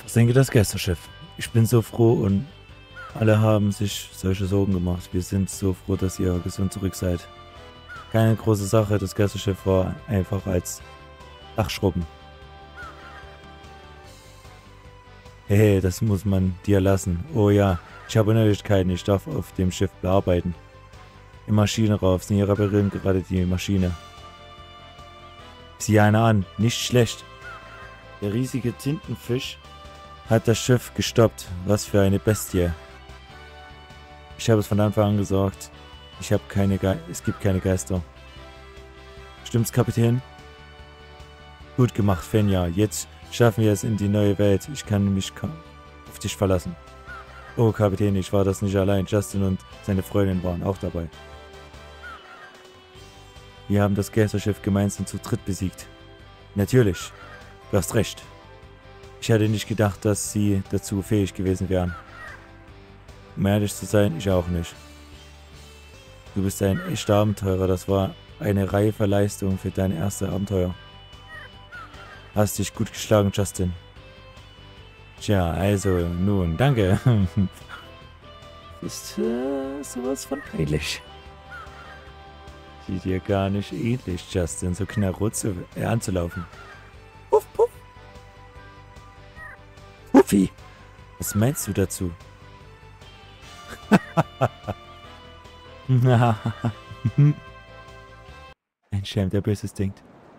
Versenke das Geisterschiff. Ich bin so froh und alle haben sich solche Sorgen gemacht. Wir sind so froh, dass ihr gesund zurück seid. Keine große Sache, das Geisterschiff war einfach als Dachschrubben. Hey, das muss man dir lassen. Oh ja, ich habe Neuigkeiten, ich darf auf dem Schiff bearbeiten. Im Maschinenraum, sie reparieren gerade die Maschine. Sieh einer an, nicht schlecht. Der riesige Tintenfisch hat das Schiff gestoppt. Was für eine Bestie. Ich habe es von Anfang an gesagt. Es gibt keine Geister. Stimmt's, Kapitän? Gut gemacht, Fenja. Jetzt schaffen wir es in die neue Welt. Ich kann mich auf dich verlassen. Oh, Kapitän, ich war das nicht allein. Justin und seine Freundin waren auch dabei. Wir haben das Geisterschiff gemeinsam zu dritt besiegt. Natürlich. Du hast recht. Ich hätte nicht gedacht, dass sie dazu fähig gewesen wären. Um ehrlich zu sein, ich auch nicht. Du bist ein echter Abenteurer. Das war eine reife Leistung für dein erstes Abenteuer. Hast dich gut geschlagen, Justin. Tja, also, nun, danke. Ist sowas von peinlich. Sieht dir gar nicht ähnlich, Justin, so knallrot anzulaufen. Puff, puff. Puffi, was meinst du dazu? Ein Schelm, der Böses denkt.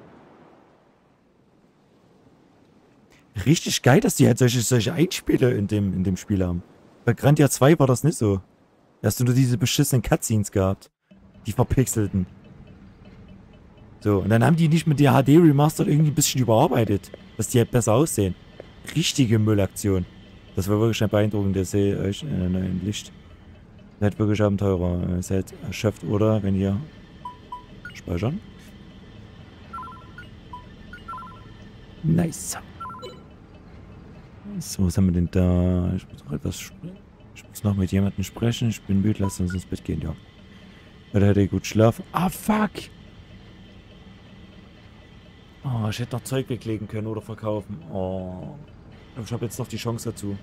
Richtig geil, dass die halt solche Einspieler in dem Spiel haben. Bei Grandia 2 war das nicht so. Da hast du nur diese beschissenen Cutscenes gehabt. Die verpixelten. So, und dann haben die nicht mit der HD Remastered irgendwie ein bisschen überarbeitet. Dass die halt besser aussehen. Richtige Müllaktion. Das war wirklich ein beeindruckendes Sehe euch in einem neuen Licht. Seid wirklich Abenteurer. Seid erschöpft, oder? Wenn ihr... Speichern. Nice. So, was haben wir denn da? Ich muss noch ich muss noch mit jemandem sprechen. Ich bin müde, lass uns ins Bett gehen, ja. Oder hätte ich gut schlafen? Ah, fuck! Oh, ich hätte noch Zeug weglegen können oder verkaufen. Oh. Ich habe jetzt noch die Chance dazu.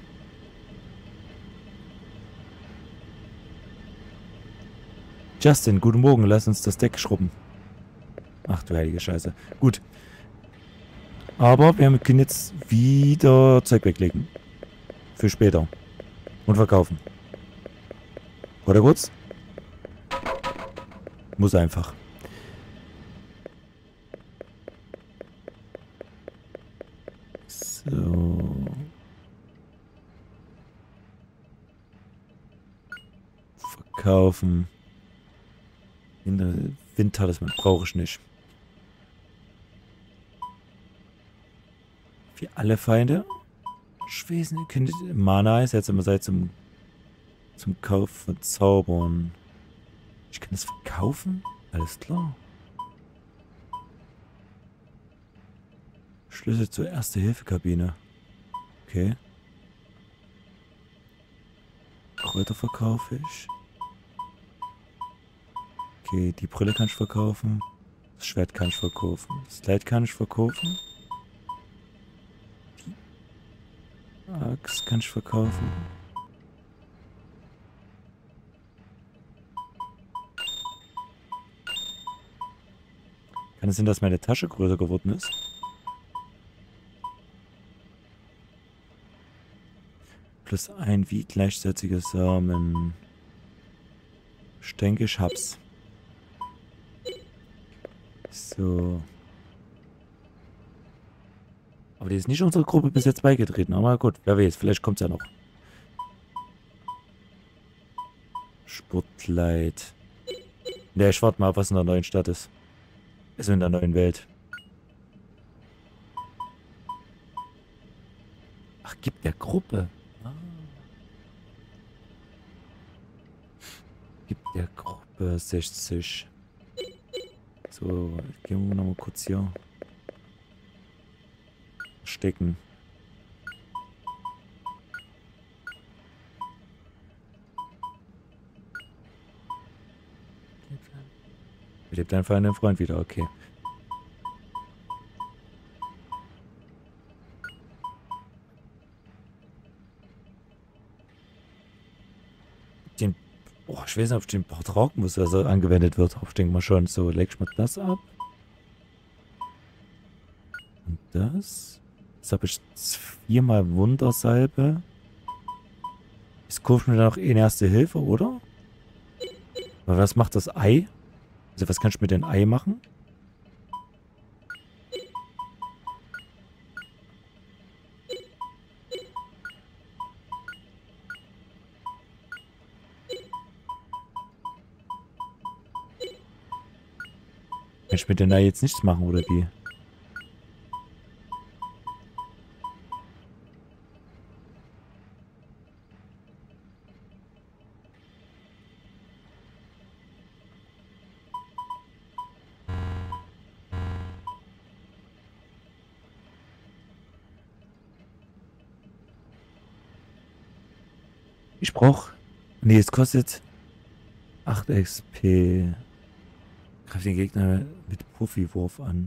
Justin, guten Morgen, lass uns das Deck schrubben. Ach du heilige Scheiße. Gut. Aber wir können jetzt wieder Zeug weglegen. Für später. Und verkaufen. Oder kurz? Muss einfach. So. Verkaufen. In der Windtalisman brauche ich nicht. Für alle Feinde. Schwesen, Mana ist jetzt immer Zeit zum Kauf von Zaubern. Ich kann das verkaufen? Alles klar. Schlüssel zur Erste-Hilfe-Kabine. Okay. Kräuter verkaufe ich. Okay, die Brille kann ich verkaufen. Das Schwert kann ich verkaufen. Das Kleid kann ich verkaufen. Die Axt kann ich verkaufen. Kann es sein, dass meine Tasche größer geworden ist? Plus ein wie gleichzeitige Samen. Ich denke, ich hab's. So. Aber die ist nicht unserer Gruppe bis jetzt beigetreten. Aber gut, wer weiß, vielleicht kommt's ja noch. Sportkleid. Ne, ich warte mal, was in der neuen Stadt ist. Also in der neuen Welt. Ach, gibt der Gruppe. Ah. Gibt der Gruppe 60. So, gehen wir nochmal kurz hier. Stecken. Belebt einfach einen Freund wieder, okay. Oh, ich weiß nicht, ob den Portraukenmuster also angewendet wird. Ich denke mal schon. So, leg ich mal das ab. Und das. Jetzt habe ich 4-mal Wundersalbe. Jetzt kaufe ich mir dann noch eine Erste Hilfe, oder? Aber was macht das Ei? Also was kann ich mit dem Ei machen? Kann ich mit dem Ei jetzt nichts machen, oder wie? Ich brauche... Nee, es kostet 8 XP. Greif den Gegner mit Profi-Wurf an.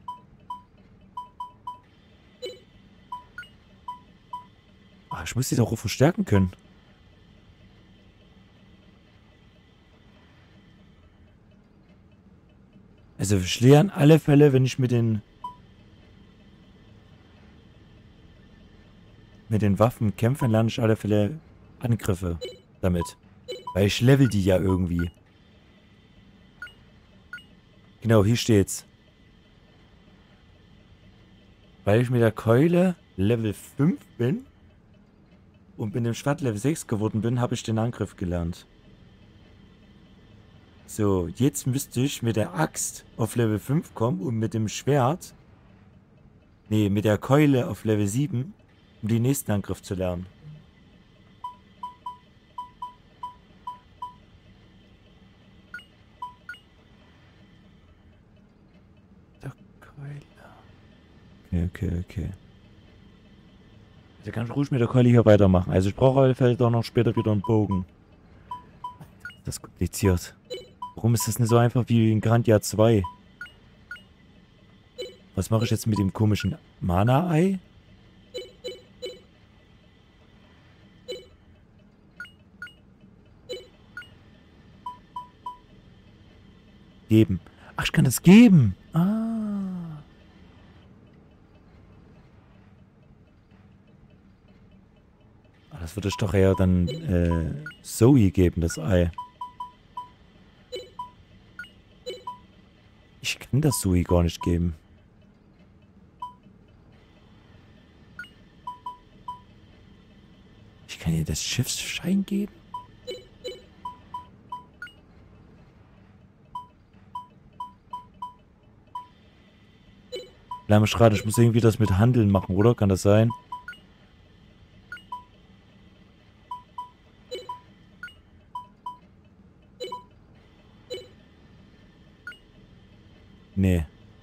Ah, ich muss die doch auch verstärken können. Also ich lerne alle Fälle, wenn ich mit den Waffen kämpfe, lerne ich alle Fälle Angriffe damit. Weil ich level die ja irgendwie. Genau, hier steht's. Weil ich mit der Keule Level 5 bin und mit dem Schwert Level 6 geworden bin, habe ich den Angriff gelernt. So, jetzt müsste ich mit der Axt auf Level 5 kommen und mit dem Schwert, nee, mit der Keule auf Level 7, um den nächsten Angriff zu lernen. Der Keule. Okay. Da kann ich ruhig mit der Keule hier weitermachen. Also ich brauche auf jeden Fall doch noch später wieder einen Bogen. Das ist kompliziert. Warum ist das nicht so einfach wie in Grandia 2? Was mache ich jetzt mit dem komischen Mana-Ei? Geben. Ach, ich kann das geben. Ah. Das würde ich doch eher dann Zoe geben, das Ei. Ich kann das Zoe gar nicht geben. Ich kann ihr das Schiffsschein geben? Lärmschrad, ich muss irgendwie das mit Handeln machen, oder? Kann das sein? Nee.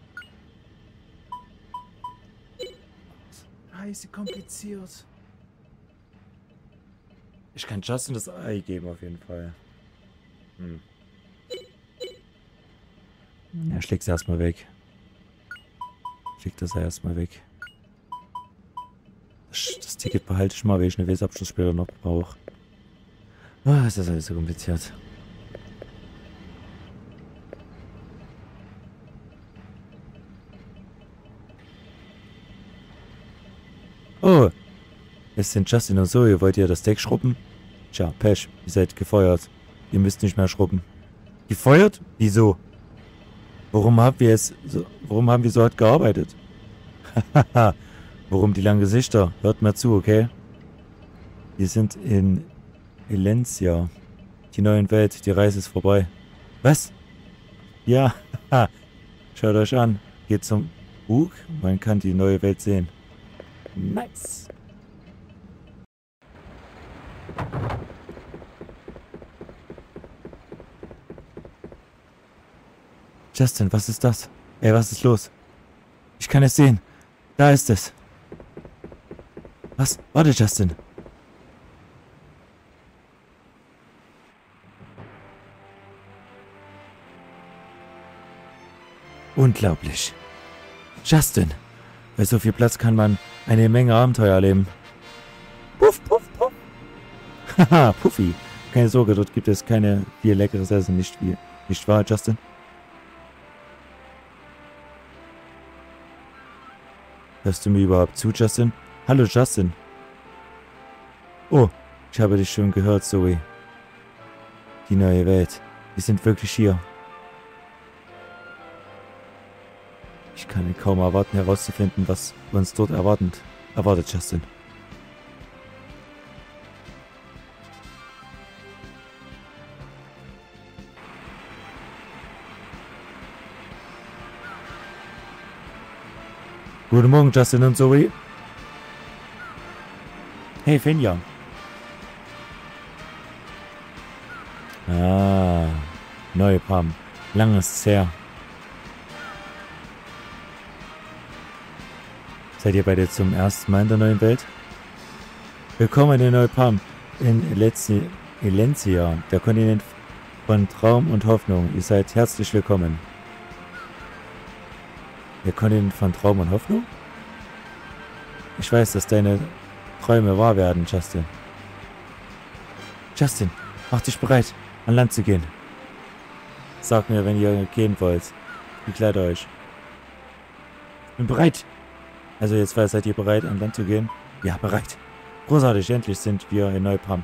Scheiße, kompliziert. Ich kann Justin das Ei geben, auf jeden Fall. Ja, schlägt es erstmal weg. Schlägt das erstmal weg. Das Ticket behalte ich mal, weil ich eine Weserabschluss später noch brauche. Ah, ist das alles so kompliziert. Oh, es sind Justin und Zoe. Wollt ihr das Deck schrubben? Tja, Pech, ihr seid gefeuert. Ihr müsst nicht mehr schrubben. Gefeuert? Wieso? Warum haben wir so hart gearbeitet? Haha, warum die langen Gesichter? Hört mal zu, okay? Wir sind in Elencia. Die neue Welt, die Reise ist vorbei. Was? Ja, haha. Schaut euch an. Geht zum Bug, man kann die neue Welt sehen. Nice. Justin, was ist das? Ey, was ist los? Ich kann es sehen. Da ist es. Was? Warte, Justin. Unglaublich. Justin. Bei so viel Platz kann man eine Menge Abenteuer erleben. Puff, puff, puff. Haha, Puffy. Keine Sorge, dort gibt es keine viel leckeres Essen, nicht wahr, Justin? Hörst du mir überhaupt zu, Justin? Hallo, Justin. Oh, ich habe dich schon gehört, Zoe. Die neue Welt. Wir sind wirklich hier. Ich kann kaum erwarten, herauszufinden, was uns dort erwartet, Justin. Guten Morgen, Justin und Zoe. Hey, Finja. Ah, neue Palm. Lange ist es her. Seid ihr beide zum ersten Mal in der neuen Welt? Willkommen in Neue Palm, in Elencia, der Kontinent von Traum und Hoffnung. Ihr seid herzlich willkommen. Der Kontinent von Traum und Hoffnung? Ich weiß, dass deine Träume wahr werden, Justin. Justin, mach dich bereit, an Land zu gehen. Sagt mir, wenn ihr gehen wollt. Bekleidet euch. Bin bereit. Also jetzt seid ihr bereit, an Land zu gehen? Ja, bereit. Großartig, endlich sind wir in Neupam.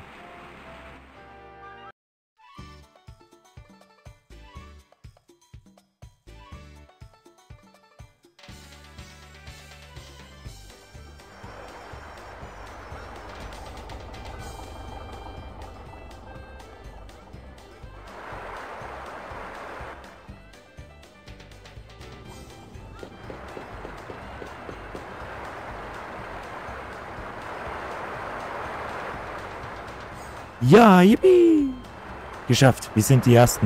Ja, yippie! Geschafft, wir sind die Ersten.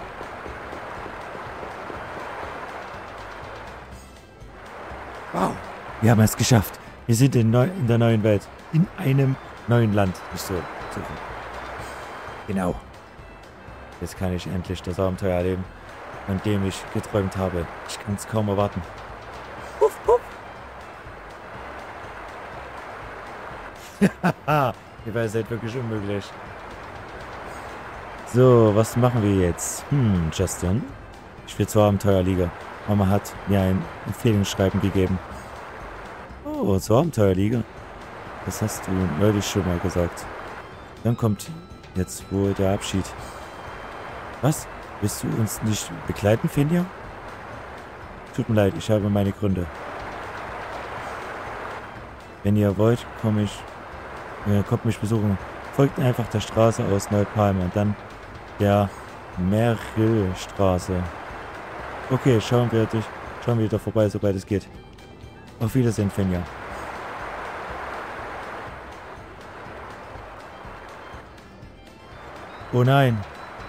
Wow, wir haben es geschafft. Wir sind in der neuen Welt. In einem neuen Land. Nicht so. Genau. Jetzt kann ich endlich das Abenteuer erleben, von dem ich geträumt habe. Ich kann es kaum erwarten. Puff, puff. Haha, ihr seid wirklich unmöglich. So, was machen wir jetzt? Justin. Ich will zur Abenteuerliga. Mama hat mir ein Empfehlungsschreiben gegeben. Oh, zur Abenteuerliga. Das hast du neulich schon mal gesagt. Dann kommt jetzt wohl der Abschied. Was? Willst du uns nicht begleiten, Finja? Tut mir leid, ich habe meine Gründe. Wenn ihr wollt, kommt mich besuchen. Folgt einfach der Straße aus Neupalm und dann der Merrillstraße. Okay, schauen wir da vorbei, sobald es geht. Auf Wiedersehen, Finja. Oh nein.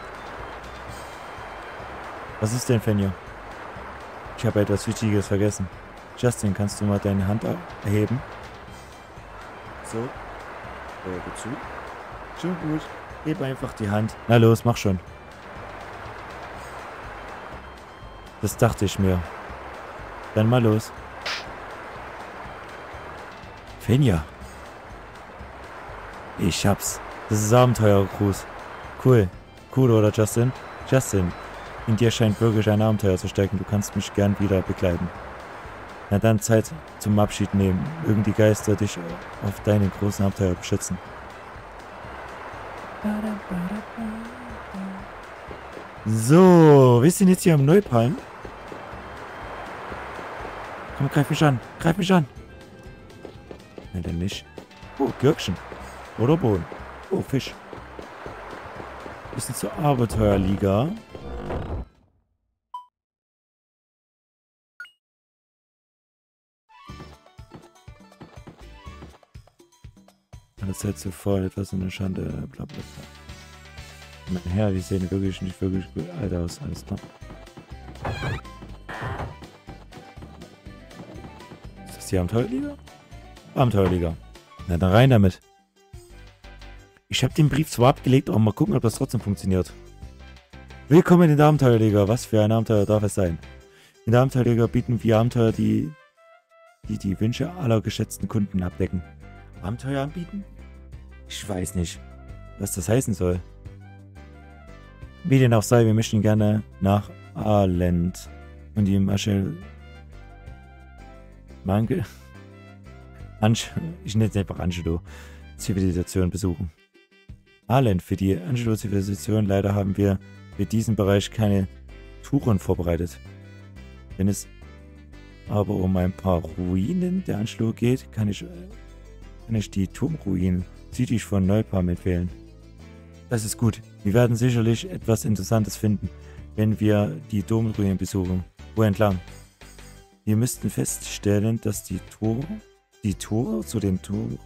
Was ist denn, Finja? Ich habe etwas Wichtiges vergessen. Justin, kannst du mal deine Hand erheben? So. Zu. Schon gut. Heb einfach die Hand. Na los, mach schon. Das dachte ich mir. Dann mal los. Finja. Ich hab's. Das ist Abenteuer-Cruise. Cool. Cool, oder Justin? Justin, in dir scheint wirklich ein Abenteuer zu stecken. Du kannst mich gern wieder begleiten. Na dann Zeit zum Abschied nehmen. Mögen die Geister dich auf deinen großen Abenteuer beschützen. So, wir sind jetzt hier am Neupalm. Komm, greif mich an. Greif mich an. Nein, denn nicht. Oh, Gürkchen. Oder Bohnen. Oh, Fisch. Wir sind zur Abenteuerliga. Alle Zeit zuvor etwas in der Schande, bla bla bla. Mein Herr, die sehen wirklich nicht wirklich gut alt aus, alles klar. Ist das die Abenteuerliga? Abenteuerliga. Na dann rein damit. Ich habe den Brief zwar abgelegt, aber mal gucken, ob das trotzdem funktioniert. Willkommen in der Abenteuerliga. Was für ein Abenteuer darf es sein? In der Abenteuerliga bieten wir Abenteuer, die Wünsche aller geschätzten Kunden abdecken. Abenteuer anbieten? Ich weiß nicht, was das heißen soll. Wie denn auch sei, wir möchten gerne nach Aland und die ich nenne es einfach Angelo Zivilisation besuchen. Aland für die Angelo Zivilisation. Leider haben wir für diesen Bereich keine Touren vorbereitet. Wenn es aber um ein paar Ruinen der Angelo geht, kann ich die Turmruinen südlich von Neupalm empfehlen. Das ist gut. Wir werden sicherlich etwas Interessantes finden, wenn wir die Domruinen besuchen. Wo entlang? Wir müssten feststellen, dass die Tor zu den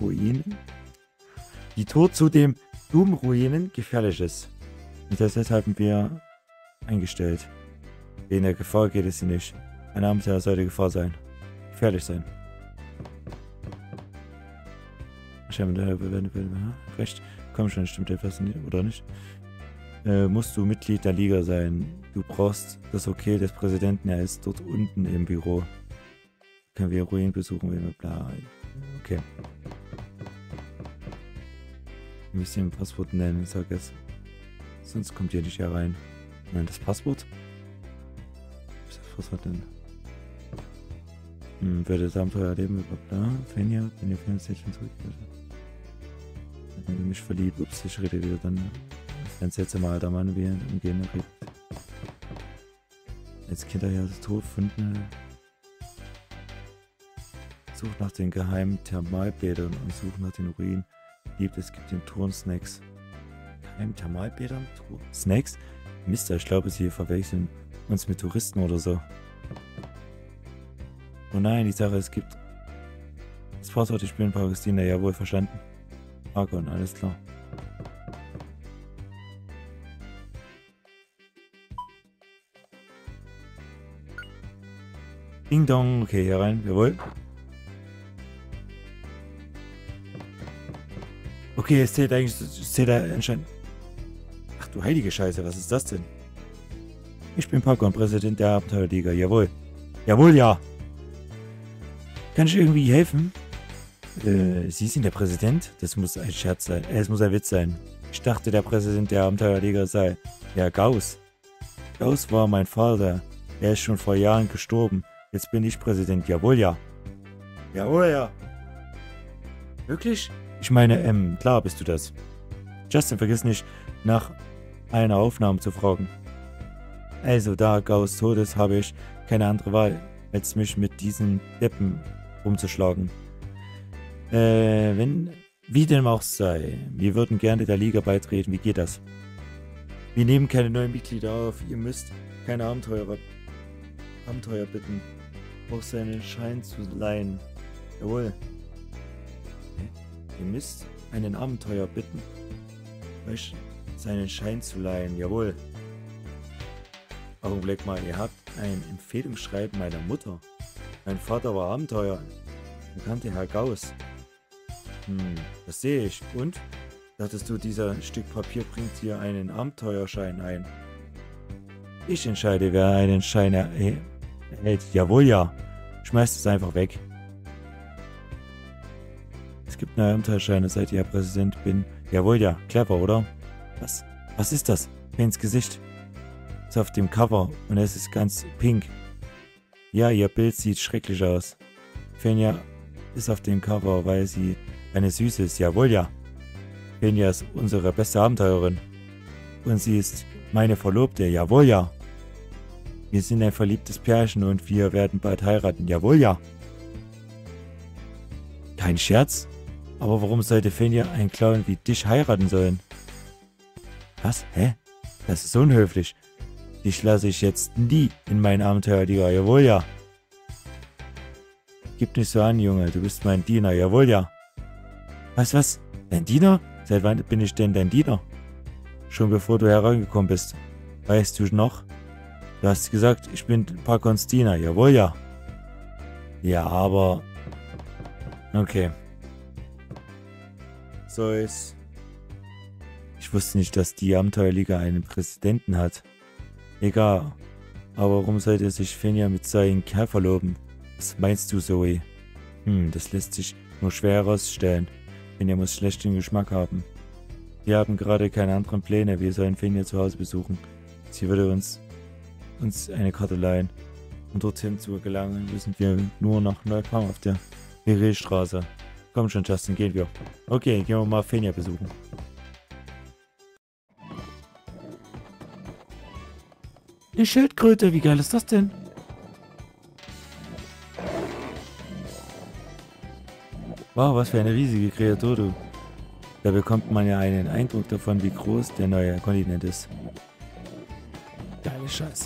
Turmruinen gefährlich ist. Und deshalb haben wir eingestellt. Wegen der Gefahr geht es hier nicht. Ein Abenteuer sollte Gefahr sein. Gefährlich sein. Recht. Komm schon, stimmt etwas nicht, oder nicht? Musst du Mitglied der Liga sein. Du brauchst das Okay des Präsidenten. Er ist dort unten im Büro. Können wir Ruinen besuchen, wenn wir bla. Okay. Wir müssen ein Passwort nennen, sag es. Sonst kommt ihr nicht hier rein. Nein, das Passwort? Was ist das Passwort denn? Werde das Abenteuer erleben, bla bla. Fenja, wenn ihr finanziell schon zurückkehrt. Wenn du mich verliebt, ups, ich rede wieder dann. Ein seltsamer alter Mann, wie er umgehend redet. Als Kind ja das Tod gefunden. Such nach den geheimen Thermalbädern und such nach den Ruinen. Es gibt den Turnsnacks. Geheimen Thermalbädern? Snacks? Mister, ich glaube, sie verwechseln uns mit Touristen oder so. Oh nein, die Sache, es gibt das Passwort, ich bin Palästina, jawohl, verstanden. Argon, alles klar. Ding dong, okay, hier rein, jawohl. Okay, es zählt eigentlich, es zählt anscheinend. Ach du heilige Scheiße, was ist das denn? Ich bin Parkon, Präsident der Abenteuerliga, jawohl. Jawohl, ja. Kann ich irgendwie helfen? Sie sind der Präsident? Das muss ein Scherz sein. Es muss ein Witz sein. Ich dachte, der Präsident der Abenteuerliga sei Herr Gauss. Gauss war mein Vater. Er ist schon vor Jahren gestorben. Jetzt bin ich Präsident. Jawohl, ja. Jawohl, ja. Wirklich? Ich meine, klar bist du das. Justin, vergiss nicht, nach einer Aufnahme zu fragen. Also, da Gauss tot ist, habe ich keine andere Wahl, als mich mit diesen Deppen rumzuschlagen. Wie dem auch sei, wir würden gerne der Liga beitreten. Wie geht das? Wir nehmen keine neuen Mitglieder auf. Ihr müsst keine Abenteuer bitten, auch seinen Schein zu leihen. Jawohl. Ihr müsst einen Abenteuer bitten, euch seinen Schein zu leihen. Jawohl. Augenblick mal, ihr habt ein Empfehlungsschreiben meiner Mutter. Mein Vater war Abenteuer. Bekannte Herr Gauss. Das sehe ich. Und? Dachtest du, dieser Stück Papier bringt hier einen Abenteuerschein ein? Ich entscheide, wer einen Schein erhält. Jawohl, ja. Schmeißt es einfach weg. Es gibt neue Abenteuerscheine, seit ich Herr Präsident bin. Jawohl, ja. Clever, oder? Was? Was ist das? Ins Gesicht. Ist auf dem Cover und es ist ganz pink. Ja, ihr Bild sieht schrecklich aus. Fenja ist auf dem Cover, weil sie eine Süße ist. Jawohl, ja. Fenja ist unsere beste Abenteurerin. Und sie ist meine Verlobte. Jawohl, ja. Wir sind ein verliebtes Pärchen und wir werden bald heiraten. Jawohl, ja. Kein Scherz? Aber warum sollte Fenja einen Clown wie dich heiraten sollen? Was? Hä? Das ist unhöflich. Dich lasse ich jetzt nie in meinen Abenteuerliga. Jawohl, ja. Gib nicht so an, Junge. Du bist mein Diener. Jawohl, ja. Was? Dein Diener? Seit wann bin ich denn dein Diener? Schon bevor du herangekommen bist. Weißt du noch? Du hast gesagt, ich bin Parkons Diener. Jawohl, ja. Ja, aber... Okay. So ist... Ich wusste nicht, dass die Abenteuerliga einen Präsidenten hat. Egal. Aber warum sollte sich Fenja mit seinem Kerl verloben? Was meinst du, Zoe? Das lässt sich nur schwer herausstellen. Fenja muss schlechten Geschmack haben. Wir haben gerade keine anderen Pläne. Wir sollen Finja zu Hause besuchen. Sie würde uns eine Karte leihen. Um dorthin zu gelangen, müssen wir nur nach Neukam auf der Mirelstraße. Komm schon, Justin, gehen wir. Okay, gehen wir mal Finja besuchen. Eine Schildkröte, wie geil ist das denn? Wow, was für eine riesige Kreatur, du. Da bekommt man ja einen Eindruck davon, wie groß der neue Kontinent ist. Geile Scheiße.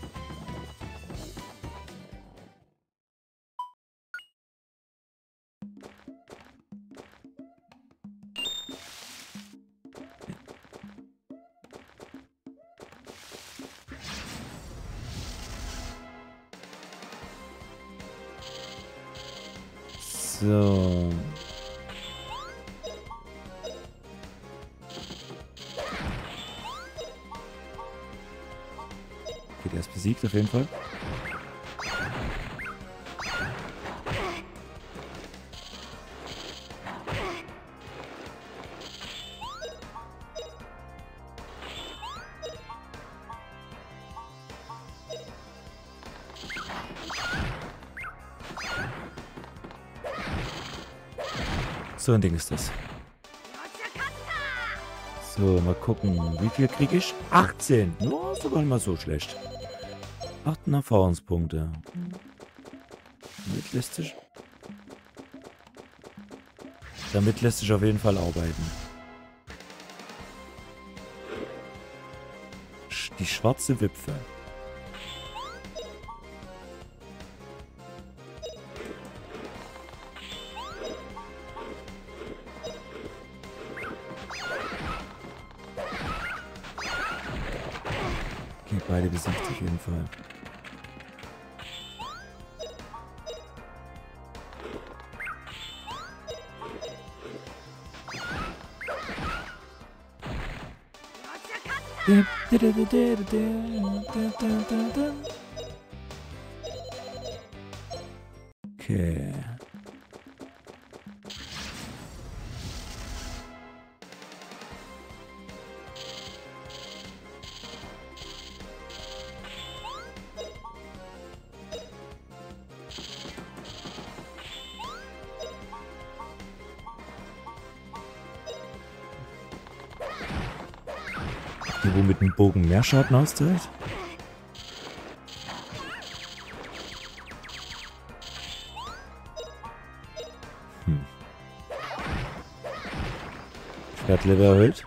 So. Okay, der ist besiegt auf jeden Fall. So ein Ding ist das. So, mal gucken. Wie viel kriege ich? 18. Ja, ist aber nicht mal so schlecht. 8 Erfahrungspunkte. Damit lässt sich auf jeden Fall arbeiten. Die schwarze Wipfel. Okay, beide besiegt auf jeden Fall. Okay. Die, wo mit dem Bogen mehr Schaden austeilt? Schwertlevel erhöht.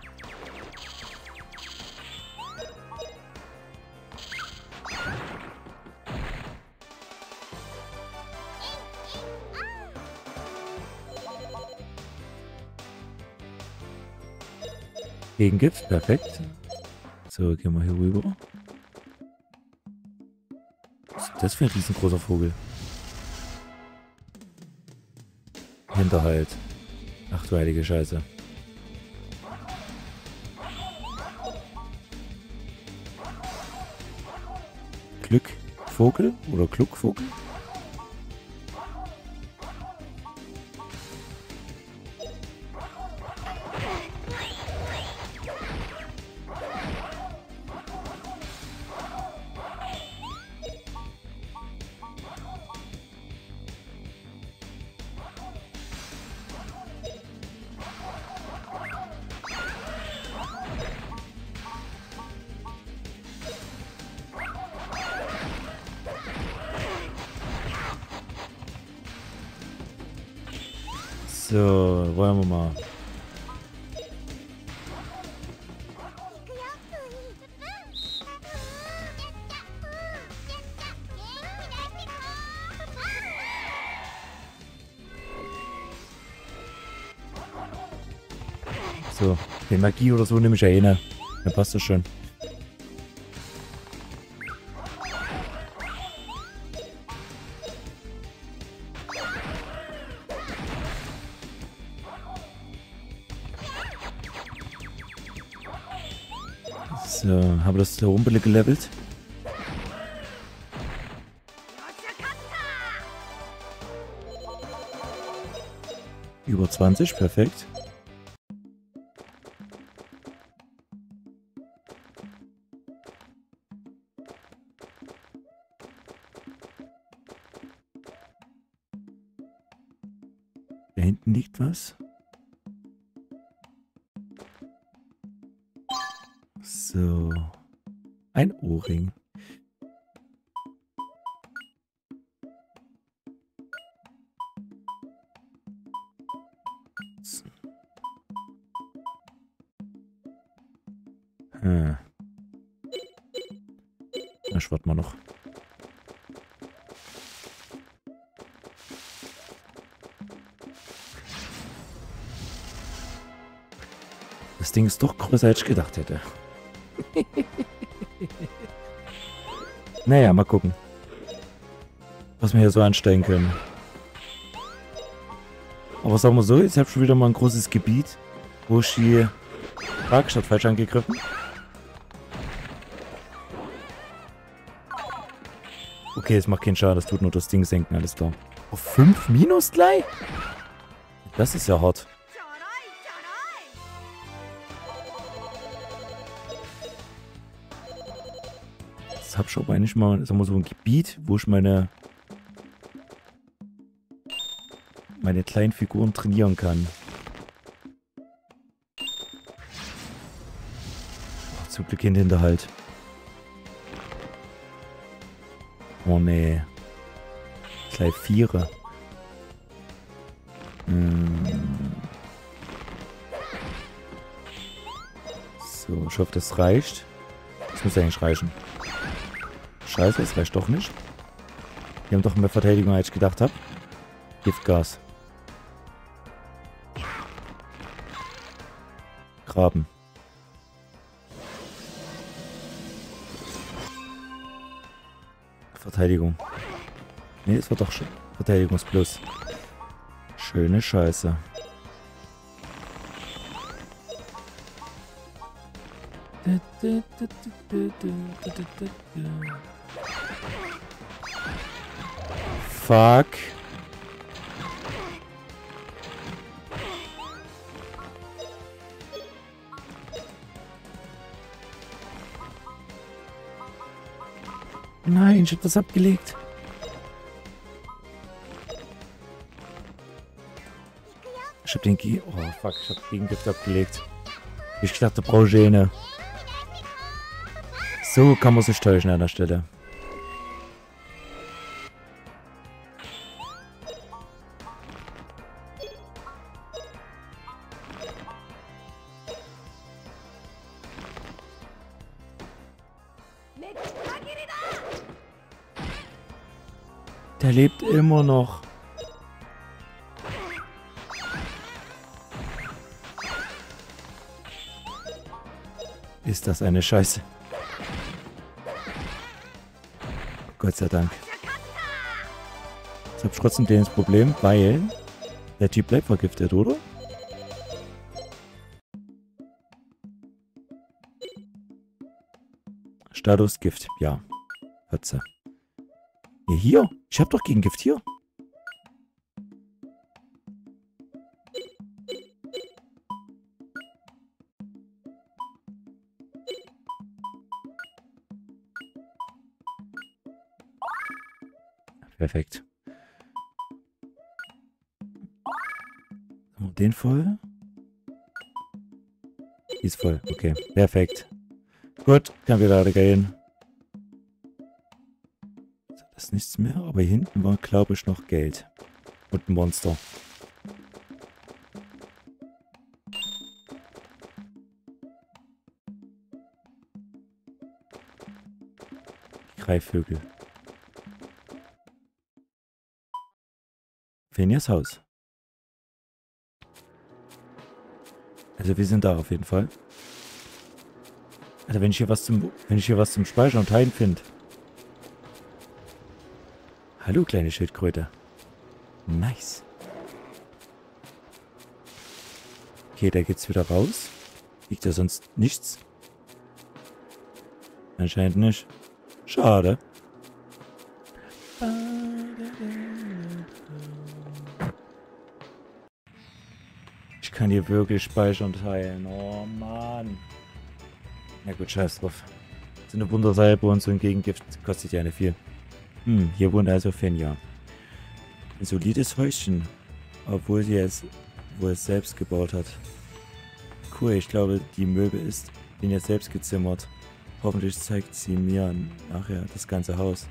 Gegengift, perfekt. So, gehen wir hier rüber. Was ist das für ein riesengroßer Vogel? Hinterhalt. Ach du heilige Scheiße. Glückvogel oder Gluckvogel? So, wollen wir mal. So, die Magie oder so nehme ich ja eh nicht. Dann passt das schon. So, haben wir das da oben gelevelt? Über 20, perfekt. Da hinten liegt was. So. Ein Ohrring. Hm. Ich warte mal noch. Das Ding ist doch größer, als ich gedacht hätte. Naja, mal gucken. Was wir hier so anstellen können. Aber sagen wir so, jetzt habe ich schon wieder mal ein großes Gebiet, wo ich die Werkstatt falsch angegriffen. Okay, es macht keinen Schaden, das tut nur das Ding senken, alles klar. Auf 5 minus gleich? Das ist ja hart. Das hab ich aber eigentlich mal, sagen wir so, ein Gebiet, wo ich meine kleinen Figuren trainieren kann. Oh, zum Glück kein Hinterhalt. Oh nee. Gleich 4. So, ich hoffe, das reicht. Das muss eigentlich reichen. Scheiße, das reicht doch nicht. Wir haben doch mehr Verteidigung, als ich gedacht habe. Giftgas. Graben. Verteidigung. Ne, es war doch schon Verteidigungsplus. Schöne Scheiße. Fuck. Nein, ich hab das abgelegt. Ich hab den Oh fuck, ich hab Gegengift abgelegt. Ich dachte, brauche ich eine. So kann man sich täuschen an der Stelle. Der lebt immer noch. Ist das eine Scheiße? Gott sei Dank. Jetzt hab ich trotzdem das Problem, weil der Typ bleibt vergiftet, oder? Status Gift, ja. Hotze. Ja, hier. Ich hab doch Gegengift hier. Perfekt. Haben wir den voll? Die ist voll. Okay, perfekt. Gut, kann wieder weitergehen. Das ist nichts mehr, aber hier hinten war, glaube ich, noch Geld. Und ein Monster. Greifvögel. Fenias Haus. Also wir sind da auf jeden Fall. Also wenn ich hier was zum Speichern und Teilen finde. Hallo kleine Schildkröte. Nice. Okay, da geht's wieder raus. Liegt da sonst nichts? Anscheinend nicht. Schade. Ich kann hier wirklich speichern und teilen. Oh Mann. Na gut, scheiß drauf. So eine Wundersalbe und so ein Gegengift kostet ja nicht viel. Hier wohnt also Fenja. Ein solides Häuschen. Obwohl sie es wohl selbst gebaut hat. Cool, ich glaube, die Möbel ist ihn jetzt selbst gezimmert. Hoffentlich zeigt sie mir nachher das ganze Haus.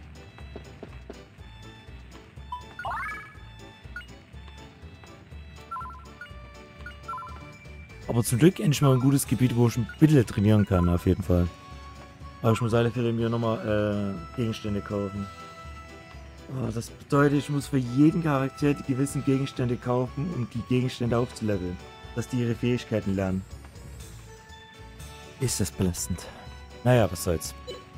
Aber zum Glück endlich mal ein gutes Gebiet, wo ich ein bisschen trainieren kann, auf jeden Fall. Aber ich muss alle Fälle mir nochmal Gegenstände kaufen. Oh, das bedeutet, ich muss für jeden Charakter die gewissen Gegenstände kaufen, um die Gegenstände aufzuleveln. Dass die ihre Fähigkeiten lernen. Ist das belastend. Naja, was soll's.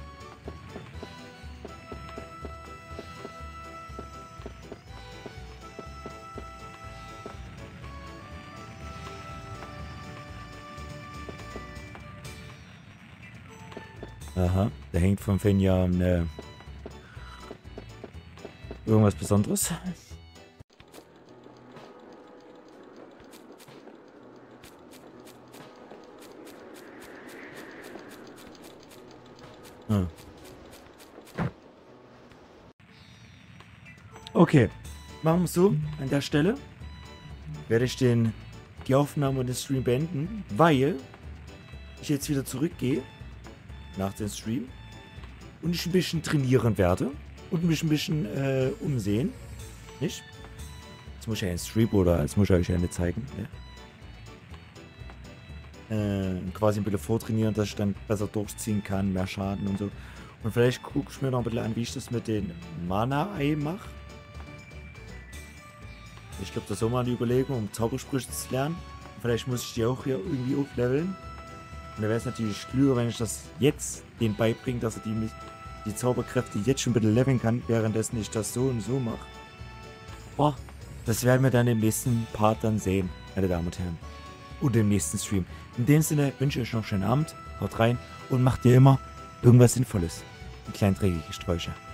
Aha, da hängt von Fenja irgendwas Besonderes. Ah. Okay, machen wir es so. An der Stelle werde ich die Aufnahme und den Stream beenden, weil ich jetzt wieder zurückgehe nach dem Stream und ich ein bisschen trainieren werde und mich ein bisschen umsehen. Nicht? Jetzt muss ich ja einen Stream oder als muss ich euch ja nicht zeigen. Ne? Quasi ein bisschen vortrainieren, dass ich dann besser durchziehen kann, mehr Schaden und so. Und vielleicht gucke ich mir noch ein bisschen an, wie ich das mit den Mana-Ei mache. Ich glaube, das ist auch mal eine Überlegung, um Zaubersprüche zu lernen. Vielleicht muss ich die auch hier irgendwie aufleveln. Und da wäre es natürlich klüger, wenn ich das jetzt denen beibringe, dass er die Zauberkräfte jetzt schon ein bisschen leveln kann, währenddessen ich das so und so mache. Boah, das werden wir dann im nächsten Part dann sehen, meine Damen und Herren. Und im nächsten Stream. In dem Sinne wünsche ich euch noch einen schönen Abend, haut rein und macht ihr immer irgendwas Sinnvolles. Die kleinen dreckige Sträucher.